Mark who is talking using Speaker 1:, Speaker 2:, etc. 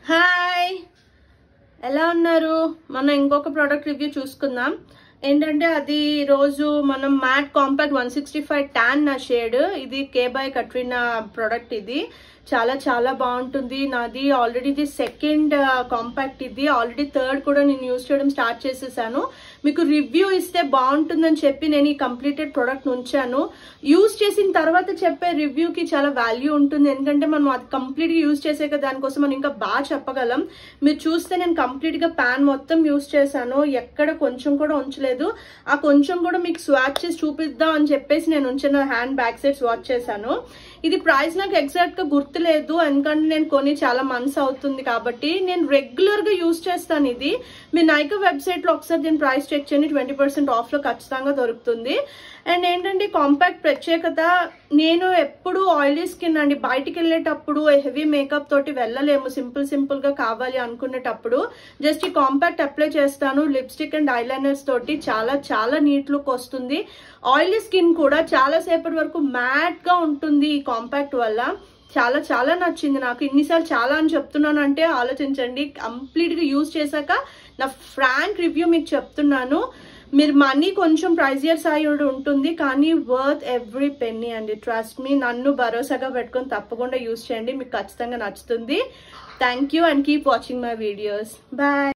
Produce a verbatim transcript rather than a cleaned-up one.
Speaker 1: Hi, ఎలా ఉన్నారు? మనం ఇంకొక ప్రోడక్ట్ రివ్యూ చూసుకుందాం. ఏంటంటే అది రోజు మనం matte compact one sixty five tan నా షేడ్. ఇది కే బై కట్రీనా ప్రోడక్ట్. ఇది చాలా చాలా బాగుంటుంది. నాది ఆల్రెడీ ఇది సెకండ్ కాంపాక్ట్. ఇది ఆల్రెడీ థర్డ్ కూడా నేను యూజ్ చేయడం స్టార్ట్ చేసేసాను. మీకు రివ్యూ ఇస్తే బాగుంటుందని చెప్పి నేను ఈ కంప్లీటెడ్ ప్రోడక్ట్ ఉంచాను. యూజ్ చేసిన తర్వాత చెప్పే రివ్యూకి చాలా వాల్యూ ఉంటుంది. ఎందుకంటే మనం అది కంప్లీట్గా యూజ్ చేసాక దానికోసం మనం ఇంకా బాగా చెప్పగలం. మీరు చూస్తే నేను కంప్లీట్గా ప్యాన్ మొత్తం యూజ్ చేశాను. ఎక్కడ కొంచెం కూడా ఉంచలేదు. ఆ కొంచెం కూడా మీకు స్వాచ్ చేసి చూపిద్దాం అని చెప్పేసి నేను ఉంచిన హ్యాండ్ బ్యాక్ సైడ్ స్వాచ్ చేశాను. ఇది ప్రైస్ నాకు ఎగ్జాక్ట్ గా గుర్తులేదు, ఎందుకంటే నేను కొని చాలా మంత్స్ అవుతుంది కాబట్టి. నేను రెగ్యులర్ గా యూజ్ చేస్తాను. ఇది మీ నైకా వెబ్సైట్ లో ఒకసారి దీని ప్రైస్ చెక్ చేయండి. ట్వంటీ పర్సెంట్ ఆఫ్ లో ఖచ్చితంగా దొరుకుతుంది. అండ్ ఏంటంటే కాంపాక్ట్ ప్రత్యేకత, నేను ఎప్పుడు ఆయిలీ స్కిన్ అండి. బయటికి వెళ్ళేటప్పుడు హెవీ మేకప్ తోటి వెళ్ళలేము, సింపుల్ సింపుల్ గా కావాలి అనుకునేటప్పుడు జస్ట్ ఈ కాంపాక్ట్ అప్లై చేస్తాను. లిప్స్టిక్ అండ్ ఐలైనర్స్ తోటి చాలా చాలా నీట్ లుక్ వస్తుంది. ఆయిలీ స్కిన్ కూడా చాలా సేపటి వరకు మ్యాట్ గా ఉంటుంది ఈ కాంపాక్ట్ వల్ల. చాలా చాలా నచ్చింది నాకు. ఇన్నిసార్లు చాలా అని చెప్తున్నాను అంటే ఆలోచించండి. కంప్లీట్ గా యూజ్ చేశాక నా ఫ్రాంక్ రివ్యూ మీకు చెప్తున్నాను. మీరు మనీ కొంచెం ప్రైజియర్స్ అయి ఉంటుంది, కానీ వర్త్ ఎవ్రీ పెన్నీ అండి. ట్రస్ట్ మీ, నన్ను భరోసాగా పెట్టుకొని తప్పకుండా యూజ్ చేయండి. మీకు ఖచ్చితంగా నచ్చుతుంది. Thank you and keep watching my videos. Bye.